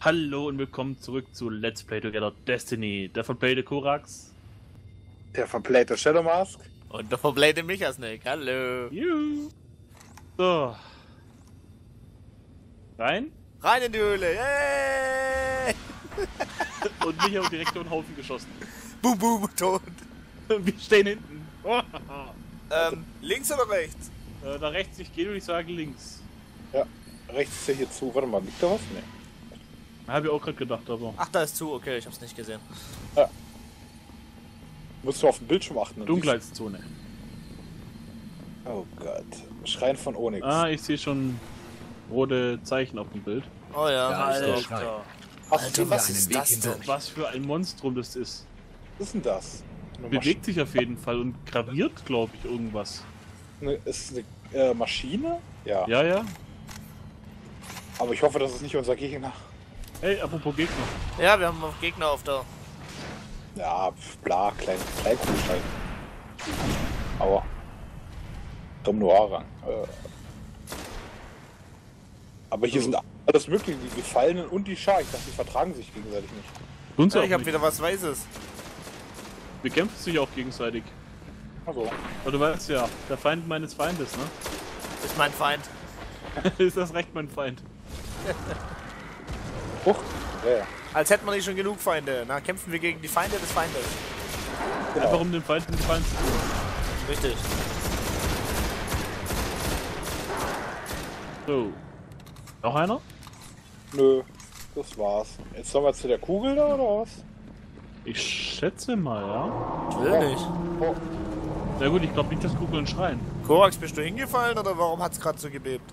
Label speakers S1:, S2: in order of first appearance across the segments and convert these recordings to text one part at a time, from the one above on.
S1: Hallo und willkommen zurück zu Let's Play Together Destiny. Der verplayte Korax.
S2: Der verplayte Shadowmask.
S3: Und der verblähte Michasnick. Hallo.
S1: Juhu. So. Rein.
S3: Rein in die Höhle. Yay!
S1: Und mich auch direkt über den Haufen geschossen.
S3: Boom, boom, tot.
S1: Wir stehen hinten.
S3: Links oder rechts?
S1: Da rechts nicht gehen, würde ich sagen links.
S2: Ja, rechts ist ja hier zu. Warte mal, liegt da was? Nee.
S1: Habe ich auch gerade gedacht, aber...
S3: Ach, da ist zu. Okay, ich hab's nicht gesehen.
S2: Ja. Musst du auf den Bildschirm achten.
S1: Dunkelheitszone.
S2: Oh Gott. Schrein von Onyx.
S1: Ah, ich sehe schon rote Zeichen auf dem Bild.
S3: Oh ja.
S4: Da ist der
S1: Alter.
S4: Schrein.
S3: Alter, was
S4: einen
S3: ist
S4: Weg
S3: das
S4: hinter
S3: denn?
S4: mich.
S1: Was für ein Monstrum das ist.
S2: Was ist denn das? Eine
S1: Bewegt sich auf jeden Fall und graviert, glaube ich, irgendwas.
S2: Ist eine Maschine? Ja.
S1: Ja, ja.
S2: Aber ich hoffe, das ist nicht unser Gegner.
S1: Hey, apropos Gegner.
S3: Ja, wir haben noch Gegner auf der...
S2: Ja, bla, Kleinkugelschein. Aua. Dom Noir-Rang. Aber hier sind alles mögliche, die Gefallenen und die Schar. Ich dachte, die vertragen sich gegenseitig nicht.
S1: Tun sie
S3: Ja,
S1: auch
S3: ich hab
S1: nicht.
S3: wieder was Weißes.
S1: Wir kämpfen sich auch gegenseitig.
S2: Also,
S1: Aber du weißt ja, der Feind meines Feindes, ne?
S3: Ist mein Feind.
S1: Ist das recht mein Feind?
S2: huch. Ja, ja.
S3: Als hätten wir nicht schon genug Feinde. Na, kämpfen wir gegen die Feinde des Feindes.
S2: Genau.
S1: Einfach um den Feind den Feind zu tun.
S3: Richtig.
S1: So. Noch einer?
S2: Nö, das war's. Jetzt sollen wir zu der Kugel da oder was?
S1: Ich schätze mal, ja.
S3: Ich will nicht.
S2: Oh,
S1: Na gut, ich glaube nicht, dass Kugeln schreien.
S3: Korax, bist du hingefallen oder warum hat's gerade so gebebt?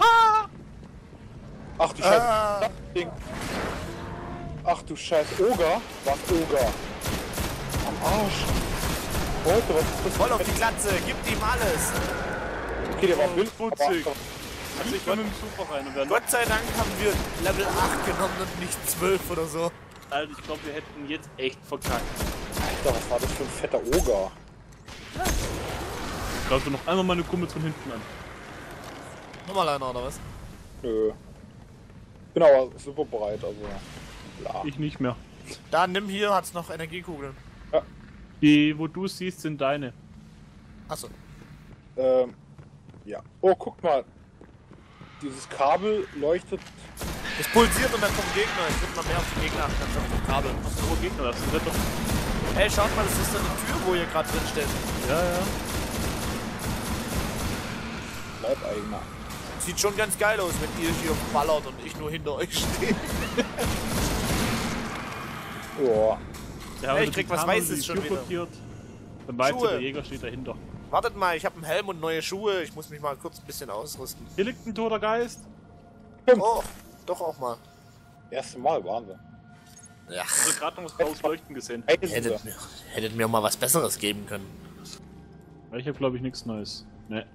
S2: ach du Scheiße. Ding. Ach du Scheiße. Oger? Was Oger? Am Arsch. Leute, was ist das?
S3: Voll auf die Glatze, gib ihm alles.
S2: Okay, der war wild.
S1: Putzig.
S2: aber-
S1: Also ich bin mit dem Super rein und werden.
S3: Gott sei Dank haben wir Level 8 genommen und nicht 12 oder so.
S1: Alter, ich glaube, wir hätten jetzt echt verkackt.
S2: Alter, was war das für ein fetter Oger?
S1: Ich glaube, noch einmal meine Kumpels von hinten an.
S3: Nochmal einer oder was?
S2: Nö. Bin aber super bereit, also. Bla.
S1: Ich nicht mehr.
S3: Da, nimm hier, hat's noch Energiekugeln.
S1: Die, wo du siehst, sind deine.
S3: Achso.
S2: Ja. Oh, guck mal. Dieses Kabel leuchtet.
S3: Es pulsiert und dann kommen Gegner. Ich würde mal mehr auf die Gegner achten, als auf die Kabel.
S1: Wo Gegner das sind doch.
S3: Ey, schaut mal, das ist so eine Tür, wo ihr gerade drin steht.
S1: Ja, ja.
S2: Leibeigner.
S3: Sieht schon ganz geil aus, wenn ihr hier ballert und ich nur hinter euch stehe.
S2: Joa.
S1: Wir haben
S3: Hey, ich
S1: die
S3: krieg was
S1: Kamera
S3: Weißes
S1: die
S3: schon
S1: Tür
S3: wieder.
S1: blockiert. Dann weißt du,
S3: Schuhe.
S1: der Jäger steht dahinter.
S3: Wartet mal, ich habe einen Helm und neue Schuhe. Ich muss mich mal kurz ein bisschen ausrüsten.
S1: Hier liegt ein toter Geist.
S3: Oh, doch auch mal.
S2: Erste Mal, Wahnsinn.
S3: Ja,
S1: Ich habe gerade noch was graues Leuchten gesehen.
S2: Hey, ist er.
S3: hättet mir mal was Besseres geben können.
S1: Ich habe, glaube ich, nichts Neues. Ne.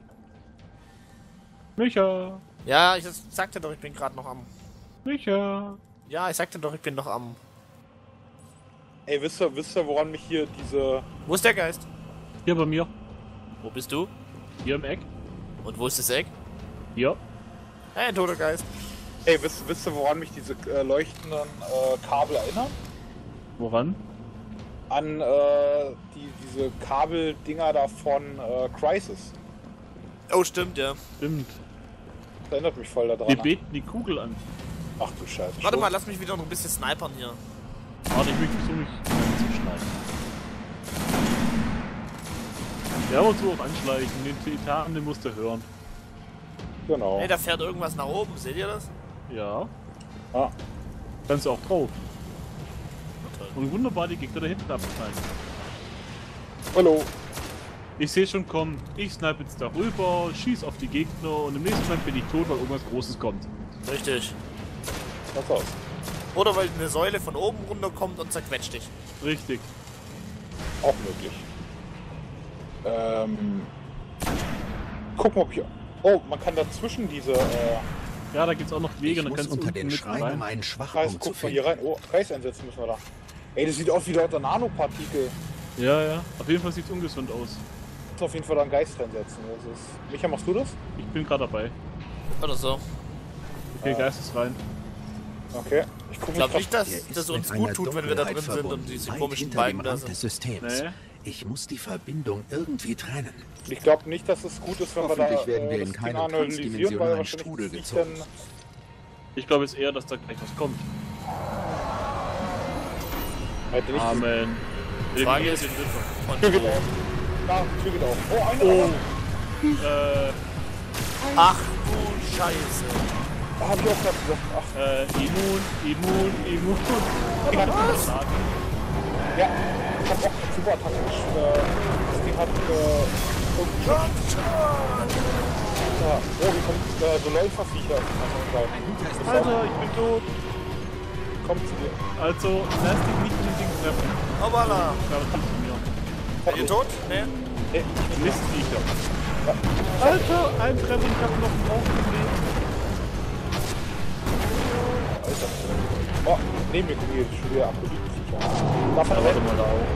S1: Micha!
S3: Ja, ich sagte doch, ich bin gerade noch am...
S1: Micha!
S3: Ja, ich sagte doch, ich bin noch am...
S2: Ey, wisst ihr, woran mich hier diese.
S3: Wo ist der Geist?
S1: Hier bei mir.
S3: Wo bist du?
S1: Hier im Eck.
S3: Und wo ist das Eck?
S1: Hier.
S3: Hey, ein toter Geist.
S2: Ey, wisst ihr, woran mich diese leuchtenden Kabel erinnern?
S1: Woran?
S2: An diese Kabeldinger da von Crysis.
S3: Oh, stimmt, ja.
S1: Stimmt.
S2: Das erinnert mich voll daran.
S1: Wir beten die Kugel an.
S2: Ach du Scheiße.
S3: Warte mal, lass mich wieder noch ein bisschen snipern hier.
S1: Warte, ich möchte so nicht anzuschneiden. Ja, aber so auch anschleichen. Den Titan, den musst du hören.
S2: Genau.
S3: Hey, da fährt irgendwas nach oben. Seht ihr das?
S1: Ja.
S2: Ah.
S1: Kannst du auch drauf.
S3: Na toll.
S1: Und wunderbar die Gegner da hinten abknallen.
S2: Hallo.
S1: Ich sehe schon kommen. Ich snipe jetzt darüber, schieß auf die Gegner und im nächsten Moment bin ich tot, weil irgendwas Großes kommt.
S3: Richtig.
S2: Was aus?
S3: Oder weil eine Säule von oben runterkommt und zerquetscht dich.
S1: Richtig.
S2: Auch möglich. Guck mal, ob hier. Oh, man kann dazwischen diese
S1: Ja, da gibt's auch noch Wege.
S4: Ich
S1: dann
S4: muss
S1: kannst du
S4: unter
S1: unten
S4: den
S1: mit
S4: Schrein,
S1: rein.
S4: um einen
S2: Kreis,
S4: Schwachpunkt zu
S2: guck mal hier
S4: finden.
S2: rein. Oh, Kreis einsetzen müssen wir da. Ey, das sieht aus wie lauter Nanopartikel.
S1: Ja, ja. Auf jeden Fall sieht's ungesund aus.
S2: Muss auf jeden Fall da einen Geist reinsetzen. Das ist. Micha, machst du das?
S1: Ich bin gerade dabei.
S3: Oder so.
S1: Okay, Geist ist rein.
S2: Okay, ich gucke
S3: Ich glaube nicht, dass
S4: Er ist
S3: das uns
S4: mit
S3: gut
S4: einer
S3: tut, wenn wir da drin
S4: Dunkelheit
S3: sind und
S4: verbunden,
S3: diese
S4: weit
S3: komischen
S4: hinter
S3: Balken
S4: dem
S3: da
S4: Rand
S3: sind.
S4: des Systems.
S1: Nee.
S4: Ich muss die Verbindung irgendwie trennen.
S2: Ich glaube nicht, dass es gut ist, wenn wir da
S4: Hoffentlich werden wir in
S2: das Ding
S4: keinen
S2: analysieren, weil
S4: transdimensionalen
S2: wahrscheinlich
S4: Strudel
S2: das Viech
S4: gezogen.
S2: dann...
S1: Ich glaube jetzt eher, dass da gleich was kommt.
S2: Hätte nicht
S1: Amen.
S3: Die Frage ist,
S1: den Ritter.
S3: und
S2: Tür geht
S3: wo?
S2: auf. Da, Tür geht auf. Oh, eine.
S1: Oh.
S3: Ach du Scheiße.
S2: Da hab ich auch gerade gesagt. Ach,
S1: Immun.
S2: was? Ja, ich hab auch super Attacke. Das Ding hat ja. Oh, hier kommt so Läuferviecher.
S1: Alter, ich bin tot.
S2: Kommt zu dir.
S1: Also, lass dich nicht mit dem Ding treffen.
S3: Hoppala.
S1: Ja, das tut mir.
S3: Seid ihr tot? Ne?
S1: Mistviecher. Alter, ein Treffer, ich hab noch einen Haufen Leben.
S2: Alter. Oh, neben mir gucken jetzt schon wieder Apolytviecher. Davon
S1: Warte
S2: rennen.
S1: mal da auch.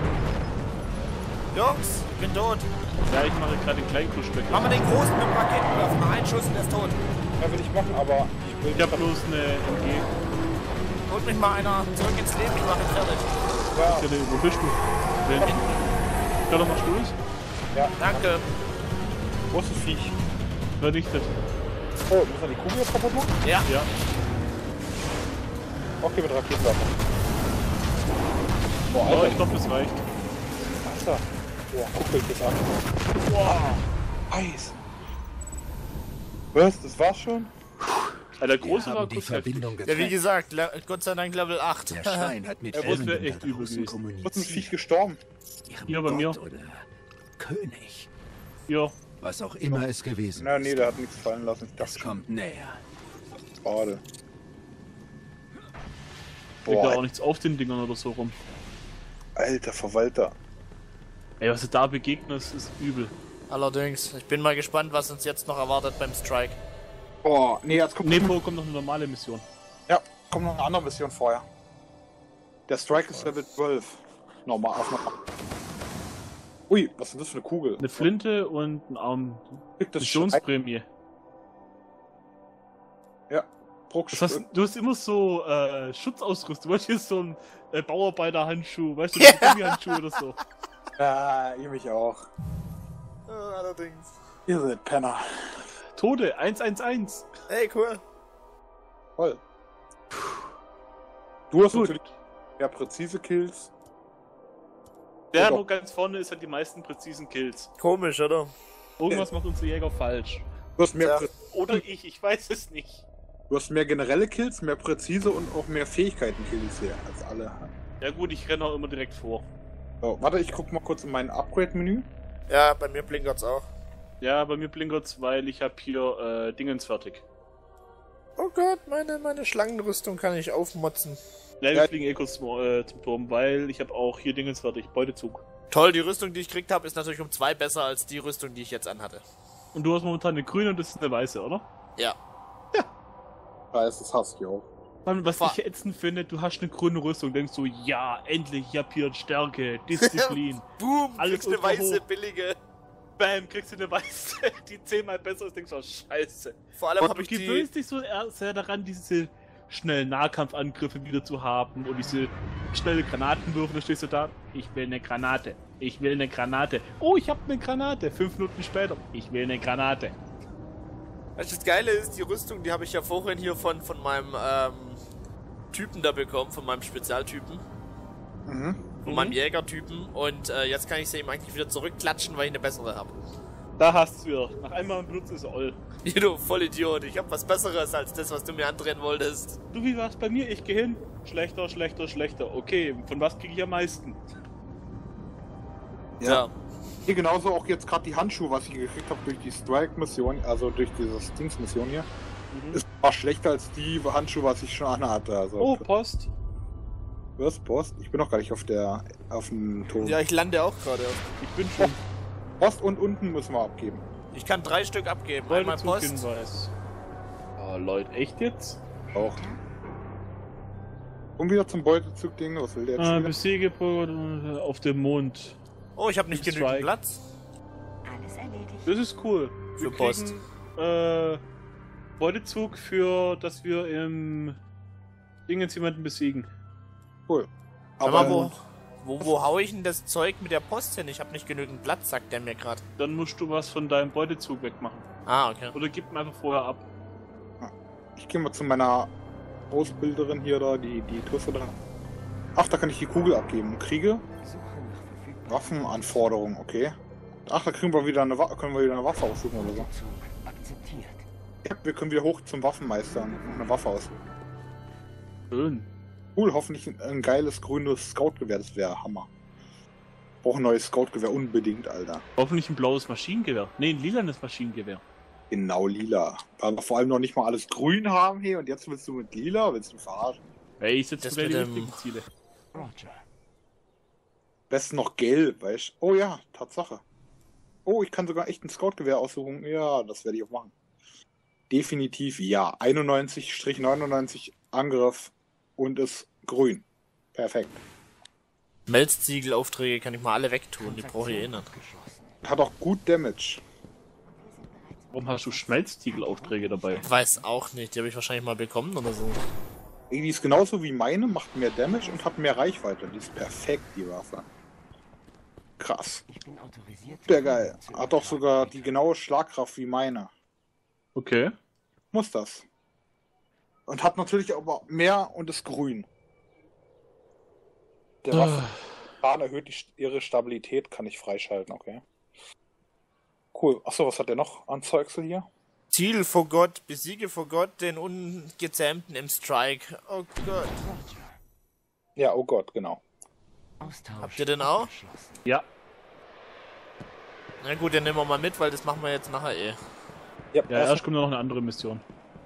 S3: Jungs, ich bin tot.
S1: Ja, ich mache gerade den kleinen Kuschbeck.
S3: Machen wir den großen mit dem Raketenwerfer. Mal einen Schuss und der ist tot.
S2: Ja, will ich machen, aber ich will
S1: Ich hab bloß eine MG.
S3: Holt mich mal einer zurück ins Leben, ich mache ihn fertig.
S2: Ja,
S1: Wo bist du? Ja, noch mal Stoß?
S2: ja.
S3: Danke.
S2: Großes Viech.
S1: Vernichtet.
S2: Oh, müssen wir die Kugel jetzt kaputt machen?
S3: Ja.
S1: Ja.
S2: Okay, mit Raketenwerfer. Boah,
S1: Oh,
S2: Alter.
S1: ich glaube, das reicht.
S2: Alter. Boah, guck euch das an. Boah. Eis. Was? Das war's schon?
S1: Der
S4: Wir
S1: große war
S4: haben die
S1: kurz heftig.
S4: Verbindung
S3: Ja, wie
S4: getrennt.
S3: gesagt, Gott sei Dank Level 8.
S4: Der Stein hat mit
S1: Er muss mir
S4: irgendeinem
S1: echt übel
S4: Großen
S1: gewesen.
S2: Wird ein
S4: kommuniziert.
S2: Viech gestorben?
S4: Ihrem
S1: Hier bei mir.
S4: Gott oder König.
S1: Ja.
S4: Was auch immer es gewesen
S2: Na,
S4: ist.
S2: nee, der hat nichts fallen lassen. Ich dachte
S4: Es
S2: schon.
S4: kommt näher.
S2: Schade.
S1: Liegt da auch
S2: Boah,
S1: nichts auf den Dingern oder so rum.
S2: alter Verwalter.
S1: Ey, was du da begegnest, ist übel.
S3: Allerdings, ich bin mal gespannt, was uns jetzt noch erwartet beim Strike.
S2: Boah, nee, jetzt kommt,
S1: Nepo kommt noch eine normale Mission.
S2: ja, kommt noch eine andere Mission vorher. Der Strike ist Level 12. Normal, auf normal. Ui, was ist denn das für eine Kugel?
S1: Eine Flinte und ein Arm.
S2: Kriegt das
S1: Missionsprämie.
S2: Ja, Bruck.
S1: Du hast immer so Schutzausrüstung. Du hast hier so ein Bauarbeiterhandschuh, weißt du, so Gummihandschuh oder so.
S2: Ja, ihr mich auch.
S3: Allerdings.
S2: Ihr seid Penner.
S1: Tode, 111.
S3: Hey, cool.
S2: Voll. Du hast
S1: Gut.
S2: natürlich mehr präzise Kills.
S1: Der
S2: Oder-
S1: nur ganz vorne ist halt die meisten präzisen Kills.
S3: Komisch, oder?
S1: Irgendwas macht unser Jäger falsch.
S2: Du hast mehr,
S3: Ja.
S1: Oder ich weiß es nicht.
S2: du hast mehr generelle Kills, mehr präzise und auch mehr Fähigkeiten-Kills hier als alle.
S1: Ja gut, ich renne auch immer direkt vor.
S2: So, warte, ich guck mal kurz in mein Upgrade-Menü.
S3: Ja, bei mir blinkert's auch.
S1: Ja, bei mir blinkert's, weil ich habe hier Dingens fertig.
S3: Oh Gott, meine Schlangenrüstung kann ich aufmotzen.
S1: Ja, wir
S2: Ja.
S1: fliegen eh kurz zum Turm, weil ich habe auch hier Dingens fertig, Beutezug.
S3: Toll, die Rüstung, die ich gekriegt habe, ist natürlich um 2 besser als die Rüstung, die ich jetzt anhatte.
S1: Und du hast momentan eine grüne und das ist eine weiße, oder?
S3: Ja.
S2: Scheiße, das hasse ich auch.
S1: Mann, was
S3: Fa-
S1: ich ätzend finde, du hast eine grüne Rüstung, denkst du, ja, endlich, ich hab hier Stärke, Disziplin.
S3: Boom,
S1: Alles
S3: kriegst eine
S1: ultra
S3: weiße,
S1: hoch.
S3: billige.
S1: Bam, kriegst du eine weiße, die 10-mal besser ist, denkst du, oh, scheiße.
S3: Vor allem habe
S1: Du
S3: ich die...
S1: gewöhnst dich so sehr daran, diese schnellen Nahkampfangriffe wieder zu haben und diese schnelle Granatenwürfe, da stehst du da, ich will eine Granate, ich will eine Granate. Oh, ich hab eine Granate, 5 Minuten später, ich will eine Granate.
S3: Weißt du, das Geile ist, die Rüstung, die habe ich ja vorhin hier von meinem Typen da bekommen, von meinem Spezialtypen. Von meinem Jägertypen. Und jetzt kann ich sie ihm eigentlich wieder zurückklatschen, weil ich eine bessere habe.
S1: Da hast du ja, nach einmal benutzen ist all.
S3: Du Vollidiot, ich habe was Besseres als das, was du mir andrehen wolltest.
S1: Du, wie war's bei mir? Ich geh hin, schlechter, schlechter, schlechter. Okay, von was kriege ich am meisten?
S3: Ja.
S2: Hier genauso auch jetzt gerade die Handschuhe, was ich gekriegt habe durch die Strike-Mission, also durch diese Dings-Mission hier, ist war schlechter als die Handschuhe, was ich schon anhatte. Also,
S1: Oh, Post.
S2: was, Post? Ich bin noch gar nicht auf dem Turm.
S3: Ja, ich lande auch gerade.
S1: Ich bin schon
S2: Post und unten müssen wir abgeben.
S3: Ich kann 3 Stück abgeben. Einmal Post.
S1: Hinweis. Oh, Leute, echt jetzt?
S2: Auch. Und wieder zum Beutezug-Ding, was will der jetzt wieder?
S1: Besiege auf dem Mond.
S3: Oh, ich habe nicht
S1: Strike.
S3: genügend Platz.
S5: Alles erledigt.
S1: Das ist cool.
S3: Für
S1: Wir
S3: Post.
S1: kriegen, Beutezug für, dass wir im Dingens jemanden besiegen.
S2: Cool.
S3: Aber wo hau ich denn das Zeug mit der Post hin? Ich habe nicht genügend Platz, sagt der mir gerade.
S1: Dann musst du was von deinem Beutezug wegmachen.
S3: Ah, okay.
S1: Oder gib ihn einfach vorher ab.
S2: Ich gehe mal zu meiner Ausbilderin hier da, die Tusse da. Ach, da kann ich die Kugel abgeben. Kriege Waffenanforderungen, okay. Ach, da kriegen wir wieder können wir wieder eine Waffe aussuchen oder so. Ja, wir können wieder hoch zum Waffenmeister und eine Waffe aussuchen.
S1: Schön.
S2: Cool, hoffentlich ein geiles grünes Scoutgewehr, das wäre Hammer. Brauche ein neues Scoutgewehr unbedingt, Alter.
S1: Hoffentlich ein blaues Maschinengewehr. Ne, ein lilanes Maschinengewehr.
S2: Genau, lila. Weil wir vor allem noch nicht mal alles grün haben hier und jetzt willst du mit lila, willst du verarschen?
S1: Ey, ich setze
S3: Das
S1: mir die
S3: mit dem-
S1: richtigen Ziele.
S2: Besten noch gelb, weißt du? Oh ja, Tatsache. Oh, ich kann sogar echt ein Scoutgewehr aussuchen. Ja, das werde ich auch machen. Definitiv ja. 91-99 Angriff und ist grün. Perfekt.
S3: Melzziegel-Aufträge kann ich mal alle wegtun, die brauche ich eh nicht.
S2: Hat auch gut Damage.
S1: Warum hast du Schmelztiegelaufträge dabei?
S3: Weiß auch nicht, die habe ich wahrscheinlich mal bekommen oder so.
S2: Die ist genauso wie meine, macht mehr Damage und hat mehr Reichweite. Die ist perfekt, die Waffe. Krass. Sehr geil. Hat auch sogar die genaue Schlagkraft wie meine.
S1: Okay.
S2: Muss das. Und hat natürlich aber mehr und ist grün. Der Waffe erhöht ihre Stabilität, kann ich freischalten, okay. Cool. Achso, was hat der noch an Zeugsel hier?
S3: Ziel vor Gott, besiege vor Gott den Ungezähmten im Strike. Oh Gott.
S2: Ja, oh Gott, genau.
S3: Habt ihr den auch?
S1: Ja.
S3: Na gut, den nehmen wir mal mit, weil das machen wir jetzt nachher eh.
S1: Ja, erst kommt noch eine andere Mission.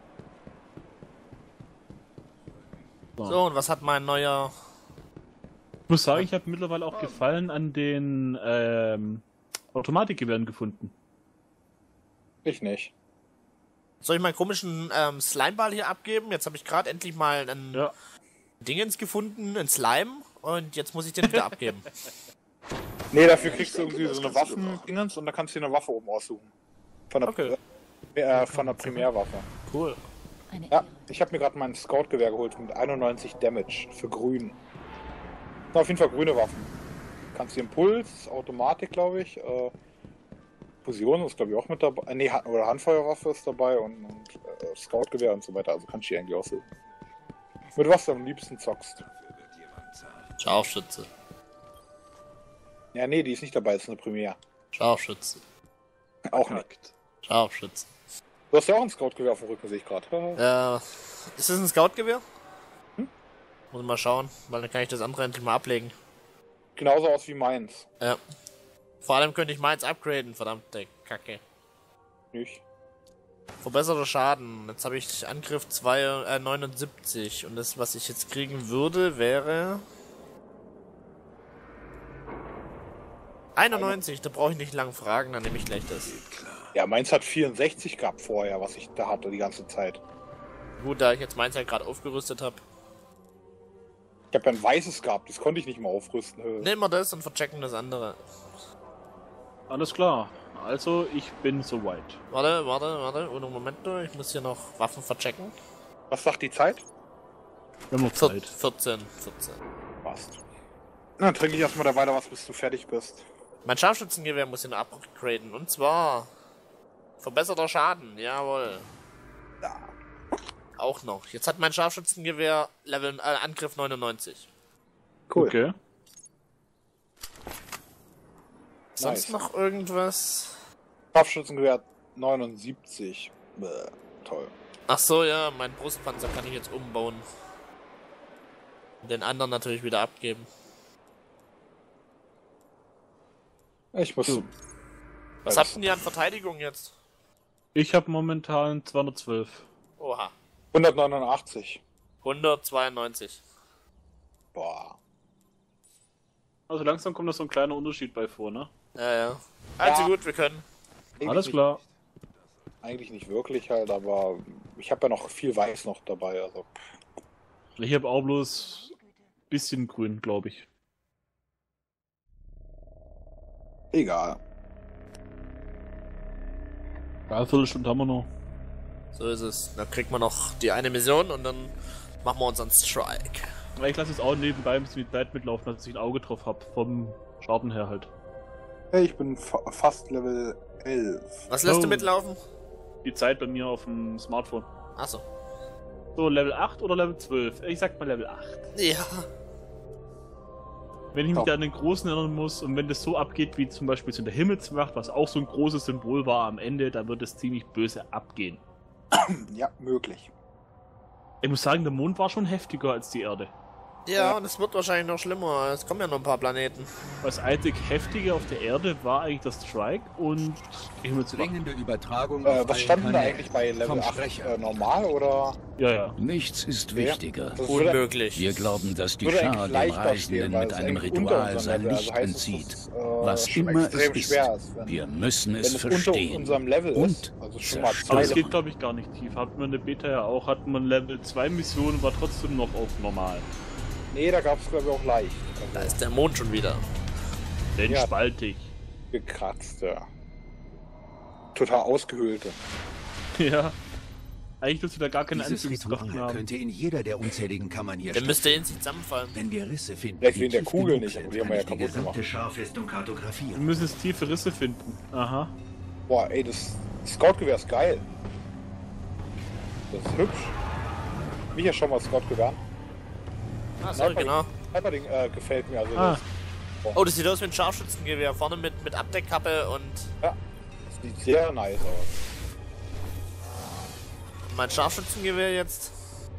S3: So, und was hat mein neuer...
S1: Ich muss sagen, ich habe mittlerweile auch Gefallen an den Automatikgewehren gefunden.
S2: Ich nicht.
S3: Soll ich meinen komischen Slimeball hier abgeben? Jetzt habe ich gerade endlich mal einen
S1: Ja.
S3: Dingens gefunden, einen Slime, und jetzt muss ich den wieder abgeben.
S2: Nee, dafür kriegst du irgendwie so eine Waffen-Dingens und da kannst du dir eine Waffe oben aussuchen. Von der,
S3: Okay.
S2: von der Primärwaffe.
S3: Cool.
S2: Ja, ich habe mir gerade mein Scout-Gewehr geholt mit 91 Damage für grün. Na, auf jeden Fall grüne Waffen. Kannst du Impuls, Automatik, glaube ich. Fusion ist, glaube ich, auch mit dabei. Nee, oder Handfeuerwaffe ist dabei und Scout-Gewehr und so weiter. Also kannst du die eigentlich aussuchen. Mit was du am liebsten zockst.
S3: Scharfschütze.
S2: Ja, nee, die ist nicht dabei, das ist eine Primär.
S3: Scharfschütze.
S2: Auch nicht.
S3: Scharfschütze.
S2: Du hast ja auch ein Scout-Gewehr auf dem Rücken, sehe ich gerade.
S3: Ist das ein Scout-Gewehr? Muss mal schauen, weil dann kann ich das andere endlich mal ablegen.
S2: Genauso aus wie meins.
S3: Ja. Vor allem könnte ich meins upgraden, verdammte Kacke.
S2: Nicht.
S3: Verbesserter Schaden. Jetzt habe ich Angriff 79 und das, was ich jetzt kriegen würde, wäre 91. Da brauche ich nicht lang fragen, dann nehme ich gleich das.
S2: Ja, meins hat 64 gehabt vorher, was ich da hatte die ganze Zeit.
S3: Gut, da ich jetzt meins halt gerade aufgerüstet habe.
S2: Ich habe ein weißes gehabt, das konnte ich nicht mal aufrüsten.
S3: Nehmen wir das und verchecken das andere.
S1: Alles klar. Also, ich bin soweit.
S3: Warte. Einen Moment, ich muss hier noch Waffen verchecken.
S2: Was sagt die Zeit?
S1: Wir haben noch Zeit.
S3: 14.
S2: Passt. Na, dann trinke ich erstmal da weiter was, bis du fertig bist.
S3: Mein Scharfschützengewehr muss ich noch upgraden. Und zwar verbesserter Schaden, jawohl.
S2: Ja.
S3: Auch noch. Jetzt hat mein Scharfschützengewehr Level Angriff 99.
S2: Cool.
S1: Okay.
S3: Sonst
S2: Nice.
S3: noch irgendwas?
S2: Scharfschützengewehr 79. Bäh, toll.
S3: Ach so, ja, mein Brustpanzer kann ich jetzt umbauen. Und den anderen natürlich wieder abgeben.
S2: Ich muss.
S3: Was habt denn ihr an Verteidigung jetzt?
S1: Ich habe momentan 212.
S3: Oha.
S2: 189.
S3: 192.
S2: Boah.
S1: Also langsam kommt da so ein kleiner Unterschied bei vor, ne?
S3: Ja. Also
S2: Ja.
S3: gut, wir können.
S2: Eigentlich
S1: Alles klar.
S2: Nicht, eigentlich nicht wirklich halt, aber ich habe ja noch viel Weiß noch dabei. Also.
S1: Ich habe auch bloß bisschen grün, glaube ich.
S2: Egal.
S1: Ja, eine Viertelstunde haben wir noch.
S3: So ist es. Dann kriegt man noch die eine Mission und dann machen wir unseren Strike.
S1: Ich lasse es auch nebenbei ein bisschen mit Zeit mitlaufen, dass ich ein Auge drauf habe. Vom Schaden her halt.
S2: Hey, ich bin fast Level 11.
S3: Was lässt du mitlaufen?
S1: Die Zeit bei mir auf dem Smartphone.
S3: Achso.
S1: So, Level 8 oder Level 12? Ich sag mal Level 8.
S3: Ja.
S1: Wenn ich mich da an den Großen erinnern muss und wenn das so abgeht wie zum Beispiel so in der Himmelswacht, was auch so ein großes Symbol war am Ende, dann wird es ziemlich böse abgehen.
S2: Ja, möglich.
S1: Ich muss sagen, der Mond war schon heftiger als die Erde.
S3: Ja, und es wird wahrscheinlich noch schlimmer. Es kommen ja noch ein paar Planeten.
S1: Das einzig Heftige auf der Erde war eigentlich das Strike und die Himmelswacht.
S4: Dringende Übertragung
S2: Was standen da eigentlich bei Level 8 normal oder?
S1: Ja, ja.
S4: Nichts ist wichtiger.
S2: Das würde-
S3: Unmöglich.
S4: Wir glauben, dass die
S2: würde
S4: Schar
S2: eigentlich
S4: dem
S2: leichter
S4: Reisenden
S2: stehen, weil
S4: mit
S2: es
S4: einem
S2: eigentlich unter
S4: Ritual
S2: unserem
S4: sein
S2: Level, also
S4: Licht
S2: heißt es,
S4: entzieht.
S2: dass,
S4: Was
S2: schon
S4: immer
S2: extrem
S4: es
S2: schwer
S4: ist,
S2: ist, wenn-
S4: wir müssen
S2: Wenn
S4: es
S2: es unter
S4: verstehen.
S2: unserem Level
S4: Und
S2: ist, also schon mal
S1: Aber es
S2: zwei
S1: geht glaube ich gar nicht tief. Hatten wir in der Beta ja auch, hatten wir Level 2 Missionen, war trotzdem noch auf normal.
S2: Nee, da gab es glaube ich auch leicht.
S3: Da
S2: Also
S3: ist der Mond schon wieder.
S1: Den
S2: Ja.
S1: spaltig.
S2: gekratzte. Total ausgehöhlte.
S1: Ja. Eigentlich willst du da gar keine
S4: Dieses
S1: Anziehungskraft mehr
S4: Ritual
S1: haben.
S4: könnte in jeder der unzähligen Kammern hier
S3: Der müsste in sich zusammenfallen.
S4: Wenn wir Risse finden,
S2: Vielleicht
S4: die
S2: wegen der
S4: tief
S2: Kugel
S4: genug
S2: nicht,
S4: sind,
S2: aber die haben
S4: kann
S2: wir
S4: ich
S2: ja
S4: die
S2: kaputt
S4: gesamte
S2: gemacht.
S4: Scharfestung
S1: Wir
S4: kartografieren.
S1: müssen jetzt tiefe Risse finden. Aha.
S2: Boah, ey, das Scout-Gewehr ist geil. Das ist hübsch. Mich ja schon mal Scout-Gewehr.
S3: Ah, sorry, genau.
S2: Hyperding gefällt mir. Also
S1: Ah.
S3: Oh, das sieht aus wie ein Scharfschützengewehr. Vorne mit Abdeckkappe und
S2: das sieht sehr nice aus.
S3: mein Scharfschützengewehr jetzt.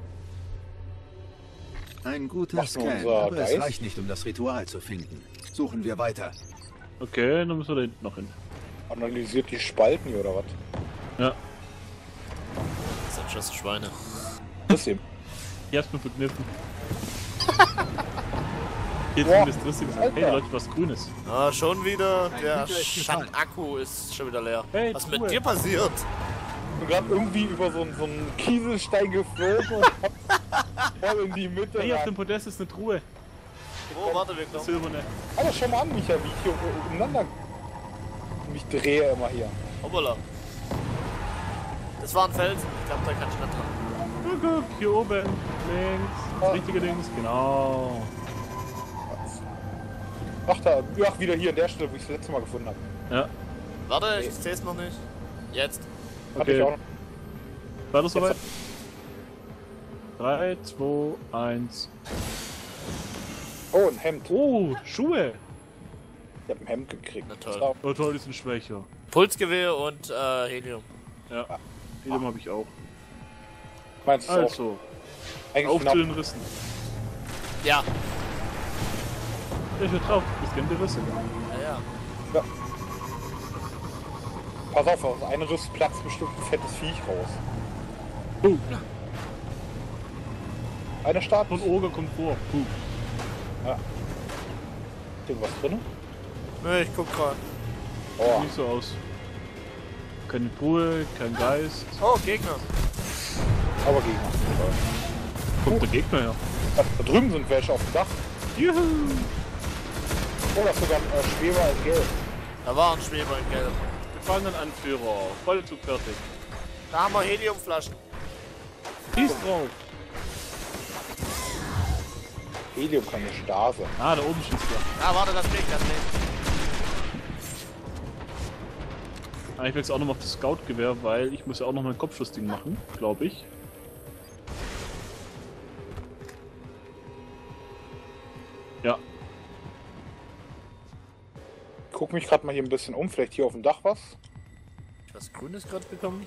S4: Ein guter
S2: Macht
S4: Scan,
S2: unser
S4: aber es
S2: Geist?
S4: reicht nicht, um das Ritual zu finden. Suchen wir weiter.
S1: Okay, dann müssen wir da hinten noch hin.
S2: Analysiert die Spalten hier oder was?
S1: Ja.
S3: Das sind schon Schweine.
S2: Das eben.
S1: Hier hast du mir verkniffen. Hier
S2: Boah,
S1: ist das Riss. Hey,
S2: Alter.
S1: da läuft was Grünes.
S3: Ah, schon wieder. Der
S4: Hüter ist gefallen.
S3: Schandakku ist schon wieder leer.
S1: Hey,
S3: Was
S1: Truhe.
S3: mit dir passiert?
S2: Ich bin gerade irgendwie über so einen Kieselstein geflogen und hab voll in die Mitte
S1: Hey, auf
S2: rein.
S1: dem Podest ist eine Truhe.
S3: Oh, warte, wir
S1: Das
S3: kommen.
S1: silberne.
S2: Aber schau mal an, Micha, wie ich hier umeinander mich drehe immer hier.
S3: Hoppala. Das war ein Felsen. Ich glaube, da kann ich nicht dran.
S1: Guck, hier oben. Links. Das richtige Links. Genau.
S2: Ach da, ach, wieder hier an der Stelle, wo ich das letzte Mal gefunden habe.
S1: Ja.
S3: Warte, ich sehe es noch nicht. Jetzt.
S2: Hatte ich auch
S1: Okay.
S2: noch.
S1: War das soweit? 3, 2, 1.
S2: Oh, ein Hemd.
S1: Oh, Schuhe.
S2: Ich hab ein Hemd gekriegt.
S3: Na toll.
S2: Das
S1: Oh toll, die sind schwächer.
S3: Pulsgewehr und Helium.
S1: Ja. Helium habe ich auch.
S2: meinst du auch?
S1: Also,
S2: Eigentlich
S1: auf
S2: genau.
S1: zu den Rissen.
S3: Ja.
S1: Ich bin drauf. Ich kenne die Risse.
S3: Ja.
S2: Ja. Pass auf, aus einem Riss platzt bestimmt ein fettes Viech raus. Eine Start.
S1: Von Oger kommt vor. Puh.
S2: Ist irgendwas drin?
S3: Ne, ich guck grad.
S2: Oh,
S1: Nicht so aus. Keine Truhe, kein Geist.
S3: Oh, Gegner.
S2: aber Gegner.
S1: Kommt der Gegner her.
S2: Da drüben sind welche auf dem Dach.
S1: Juhu.
S2: Oh, das ist sogar ein Schweber in Gelb.
S3: Da war ein Schweber in Gelb.
S1: Gefangenenanführer. Vollzug fertig.
S3: Da haben wir Heliumflaschen.
S1: Schieß drauf.
S2: Helium kann eine Stase.
S1: Ah, da oben schießt er.
S3: Ah, warte, das Licht, das Licht.
S1: Ah, ich wechsle auch nochmal auf das Scout-Gewehr, weil ich muss ja auch noch mein Kopfschussding machen, glaube ich. Ja.
S2: Guck mich gerade mal hier ein bisschen um. Vielleicht hier auf dem Dach was?
S3: Was Grünes gerade bekommen?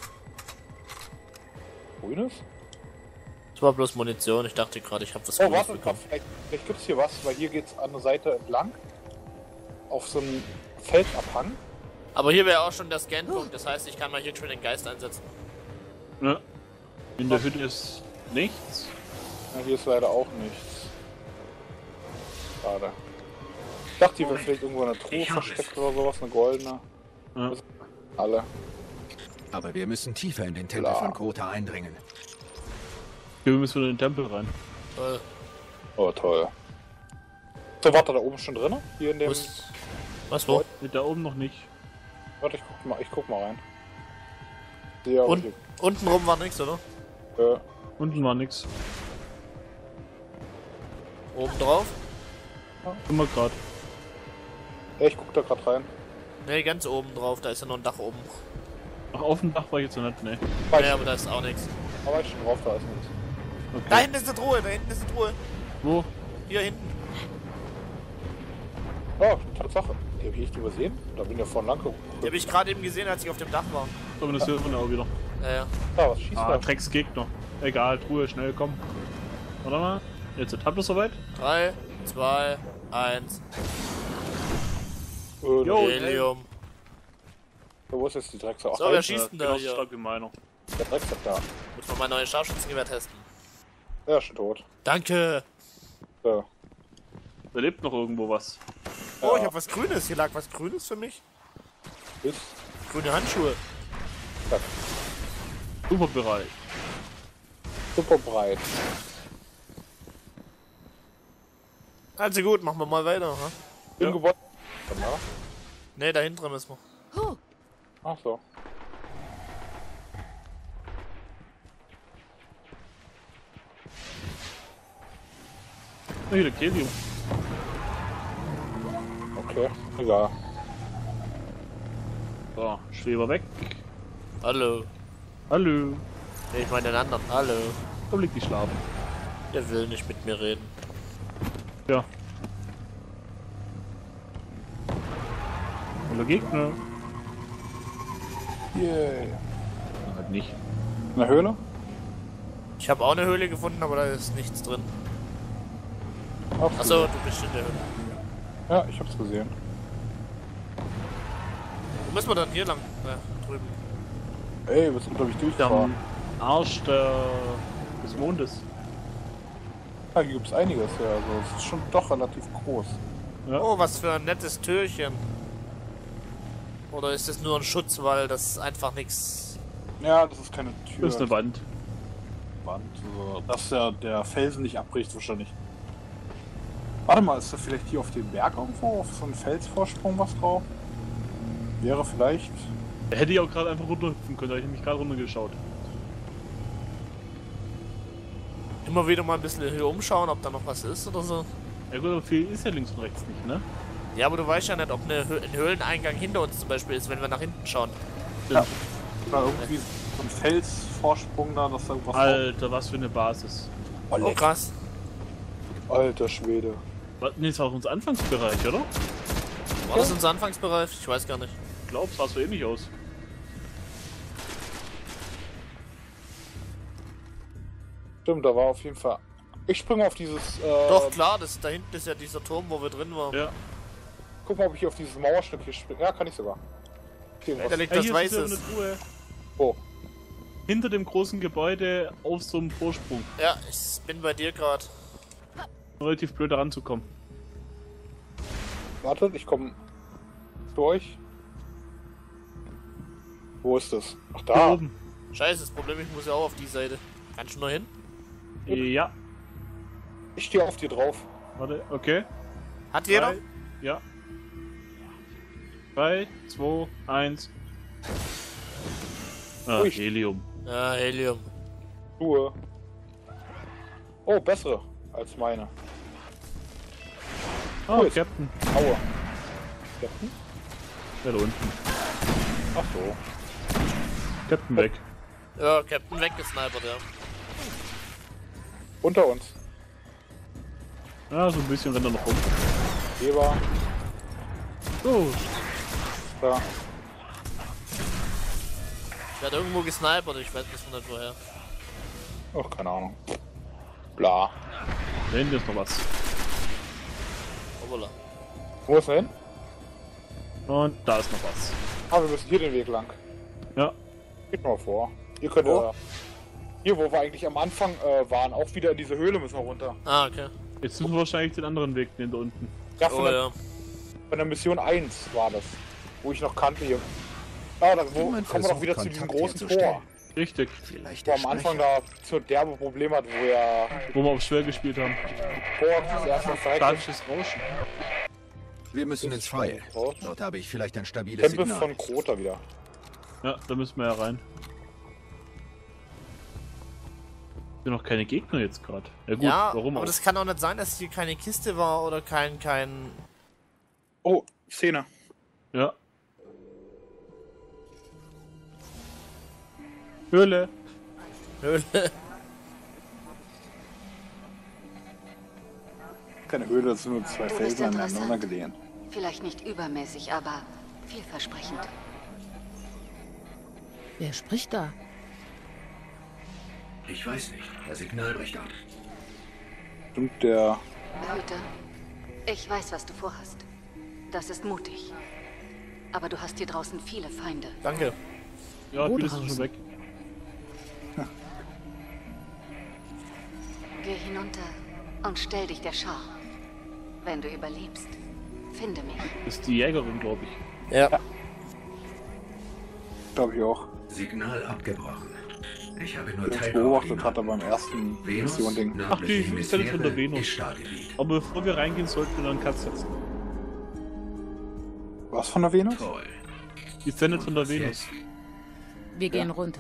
S2: Grünes?
S3: Das war bloß Munition. Ich dachte gerade, ich habe was
S2: Oh,
S3: Grünes
S2: warte,
S3: bekommen.
S2: vielleicht gibt's hier was, weil hier geht's an der Seite entlang. Auf so einem Feldabhang.
S3: Aber hier wäre auch schon der Scanpunkt. Das heißt, ich kann mal hier schon den Geist einsetzen.
S1: Ja. In der Hütte ist nichts.
S2: Ja, hier ist leider auch nichts. Schade. Ich dachte, hier wäre vielleicht irgendwo eine Truhe
S4: Ich hab
S2: versteckt oder sowas, eine goldene.
S1: Ja.
S2: Alle.
S4: Aber wir müssen tiefer in den Tempel
S2: Klar.
S4: von Kota eindringen.
S1: Hier müssen wir in den Tempel rein.
S2: Oh, toll. So, warte, da oben schon drin? Hier in dem...
S3: Was, wo?
S1: Nee, da oben noch nicht.
S2: Warte, ich guck mal rein. Ja,
S3: Und untenrum war nichts, oder?
S2: hier,
S1: Unten war nix.
S3: Oben drauf?
S1: Immer gerade.
S2: Ja, ich guck da gerade rein.
S3: Ne, ganz oben drauf, da ist ja noch ein Dach oben.
S1: Ach, auf dem Dach war ich jetzt noch nicht, ne.
S3: Ja, aber da ist auch nichts.
S2: Aber ich schon drauf, da ist nichts.
S1: Okay.
S3: Da hinten ist eine Truhe, da hinten ist eine Truhe.
S1: Wo?
S3: Hier hinten.
S2: Oh, Tatsache. Die hab ich echt übersehen. Da bin ich ja vorhin lang geguckt.
S3: Die habe ich gerade eben gesehen, als ich auf dem Dach war.
S1: Aber das hört man auch wieder.
S3: Ja.
S2: Ah, was schießt
S1: Ah,
S2: da?
S1: Drecksgegner. Egal, Truhe, schnell, komm. Warte mal. Jetzt habt ihr soweit?
S3: 3, 2, 1.
S1: Jo,
S3: Helium.
S2: Wo ist jetzt die Drecksack?
S3: So, wer schießt denn da
S1: Genauso
S3: hier?
S1: stark wie meiner.
S2: Der Drecksack da.
S3: Muss man mein neues Scharfschützengewehr testen.
S2: Der ist schon tot.
S3: Danke.
S2: Ja.
S1: Da lebt noch irgendwo was.
S3: Oh, ich habe was Grünes. Hier lag was Grünes für mich.
S2: Ist.
S3: Grüne Handschuhe.
S1: Super Bereich.
S2: Super breit.
S3: Also gut, machen wir mal weiter. Ha?
S2: Im
S1: Ja.
S2: Gebäude. Ja.
S3: Ne, da hinten müssen wir.
S2: Ach so.
S1: Hier, der Kelium.
S2: Okay. Egal.
S1: So, Schweber weg.
S3: Hallo.
S1: Hallo.
S3: Ich meine den anderen. Hallo.
S1: Komm, leg dich schlafen.
S3: Der will nicht mit mir reden.
S1: Ja. Hallo Gegner.
S2: Yay.
S1: Halt nicht.
S2: In der Höhle?
S3: Ich habe auch eine Höhle gefunden, aber da ist nichts drin.
S2: Hab's
S3: Achso,
S2: gesehen.
S3: du bist in der Höhle.
S2: Ja, ich hab's gesehen.
S3: Wo müssen wir dann hier lang? Da drüben.
S2: Ey, wir sind glaube ich durchgefahren.
S1: Am Arsch des Mondes.
S2: Ja, hier gibt's einiges, ja. Also es ist schon doch relativ groß.
S1: Ja.
S3: Oh, was für ein nettes Türchen. Oder ist das nur ein Schutzwall, das ist einfach nichts.
S2: Ja, das ist keine Tür.
S1: Das ist eine Wand.
S2: Wand. Also, dass ja der Felsen nicht abbricht wahrscheinlich. Warte mal, ist da vielleicht hier auf dem Berg irgendwo, auf so einem Felsvorsprung was drauf? Wäre vielleicht...
S1: Da hätte ich auch gerade einfach runterhüpfen können, da habe ich mich gerade runtergeschaut.
S3: Immer wieder mal ein bisschen hier umschauen, ob da noch was ist oder so.
S1: Ja gut, aber viel ist ja links und rechts nicht, ne?
S3: Ja, aber du weißt ja nicht, ob ein Höhleneingang hinter uns zum Beispiel ist, wenn wir nach hinten schauen.
S2: Ja. Oder irgendwie so ein Felsvorsprung da, dass da irgendwas
S1: Alter, was für eine Basis.
S2: drauf...
S3: Oh, krass.
S2: Alter Schwede.
S1: Was? Nee, das war auch unser Anfangsbereich, oder?
S3: War das unser Anfangsbereich? Ich weiß gar nicht.
S1: Ich glaube, es sah so ähnlich aus.
S2: Stimmt, da war auf jeden Fall... Ich springe auf dieses...
S3: Doch, klar, da hinten ist ja dieser Turm, wo wir drin waren.
S1: Ja.
S2: Guck mal, ob ich hier auf dieses Mauerstück hier springe. Ja, kann ich sogar. Okay,
S3: Da
S2: was?
S3: liegt
S1: Hey,
S3: das
S1: hier ist wieder
S3: Weißes.
S1: eine Truhe.
S2: Oh.
S1: Hinter dem großen Gebäude auf so einem Vorsprung.
S3: Ja, ich bin bei dir gerade.
S1: Relativ blöd da ranzukommen.
S2: Wartet, ich komme zu euch. Wo ist das? Ach,
S1: Da
S2: da.
S1: oben.
S3: Scheiße, das Problem, ich muss ja auch auf die Seite. Kannst du nur hin?
S1: Ja.
S2: Ich stehe auf dir drauf.
S1: Warte, okay.
S3: Hat jeder?
S1: 3, ja. 3, 2, 1. Ah,
S2: Ui.
S1: Helium.
S3: Ja, Helium.
S2: Ruhe. Oh, bessere als meine.
S1: Oh,
S2: Cool.
S1: Captain.
S2: Aua.
S1: Der da unten.
S2: Ach so.
S1: Captain weg.
S3: Ja, Captain weggesnipert, ja.
S2: Unter uns.
S1: Ja, so ein bisschen rennt er noch rum.
S2: Heber.
S1: Oh,
S2: Da.
S3: Der hat irgendwo gesnipert, ich weiß bis nicht woher.
S2: Ach, keine Ahnung. Bla.
S1: da hinten ist noch was.
S3: Hoppala.
S2: Wo ist er hin?
S1: Und da ist noch was.
S2: Ah, wir müssen hier den Weg lang.
S1: Ja.
S2: Geht mal vor. Ihr könnt hier, wo wir eigentlich am Anfang waren, auch wieder in diese Höhle müssen wir runter.
S3: Ah, okay.
S1: Jetzt müssen wir wahrscheinlich den anderen Weg nehmen da unten.
S2: Ja,
S3: Oh ja.
S2: von der Mission 1 war das. Wo ich noch kannte hier. Ah, da wo,
S4: Jemand
S2: kommen wir doch wieder zu
S4: versucht,
S2: diesem
S4: Kontakt
S2: großen
S4: herzustellen.
S2: Tor.
S1: Richtig.
S4: Vielleicht
S2: Wo
S4: der
S2: am Anfang
S4: Sprecher?
S2: da so derbe Problem hat, wo er
S1: Wo wir auf schwer gespielt haben.
S2: das erste Mal verreckt
S1: Statisches Rauschen.
S4: Wir müssen ins Freie.
S2: Raus.
S4: Dort habe ich vielleicht ein stabiles
S2: Tempel
S4: Signal.
S2: von Krota wieder.
S1: Ja, da müssen wir ja rein. Sind noch keine Gegner jetzt gerade. Ja gut,
S3: Ja,
S1: warum
S3: aber
S1: auch?
S3: das kann auch nicht sein, dass hier keine Kiste war oder kein...
S2: Oh, Szene.
S1: Ja. Höhle.
S3: Höhle.
S2: Keine Höhle, das sind nur zwei
S5: Du bist
S2: Felsen
S5: interessant.
S2: aneinander gelehnt.
S5: Vielleicht nicht übermäßig, aber vielversprechend.
S6: Wer spricht da?
S4: Ich weiß nicht. Der Signal bricht ab.
S2: Stimmt, der...
S5: Hüter, ich weiß, was du vorhast. Das ist mutig. Aber du hast hier draußen viele Feinde.
S3: Danke.
S1: Ja,
S6: Wo
S1: viel ist
S6: draußen?
S1: schon weg.
S5: Geh hinunter und stell dich der Schar. Wenn du überlebst, finde mich.
S1: Das ist die Jägerin, glaube ich.
S3: Ja.
S2: glaube ich auch.
S4: Signal abgebrochen. Ich habe nur
S2: Der uns
S4: Teilkoordinaten.
S2: beobachtet hat er beim ersten
S4: Venus,
S2: Mission-Ding.
S4: nördliche
S1: Ach, die ist ja nicht von der
S4: Hemisphäre,
S1: Venus.
S4: ist Startgebiet.
S1: Aber bevor wir reingehen, sollten wir noch einen Cut setzen.
S2: Was von der Venus?
S4: Toll.
S1: Die sendet von der
S4: Was
S1: Venus.
S4: jetzt?
S6: Wir gehen runter.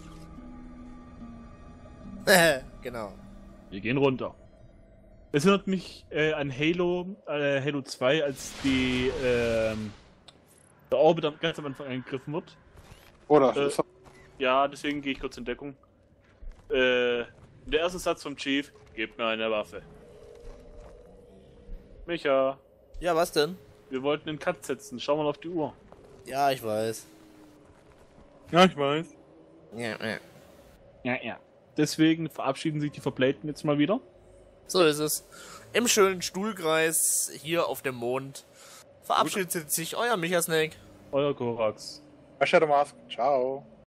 S3: Genau.
S1: Wir gehen runter. Es erinnert mich an Halo 2, als der Orbit ganz am Anfang angegriffen wird.
S2: Oder?
S1: Äh,
S2: ist das-
S1: Ja, deswegen gehe ich kurz in Deckung. Der erste Satz vom Chief: Gebt mir eine Waffe. Micha,
S3: Ja, was denn?
S1: wir wollten einen Cut setzen. Schau mal auf die Uhr.
S3: Ja, ich weiß.
S1: Ja, ich weiß.
S3: Ja, ja.
S1: Ja. Deswegen verabschieden sich die Verblähten jetzt mal wieder.
S3: So ist es. Im schönen Stuhlkreis hier auf dem Mond verabschiedet sich euer Micha Snake.
S1: Euer Korax.
S2: Shadow Mask. Ciao.